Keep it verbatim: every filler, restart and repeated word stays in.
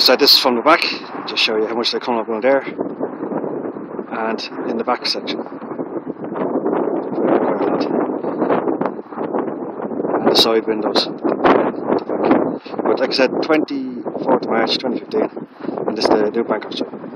So this is from the back, just show you how much they come up on there, and in the back section. Quite a lot. And the side windows. But like I said, twenty-fourth of March twenty fifteen, and this is the new Bancroft.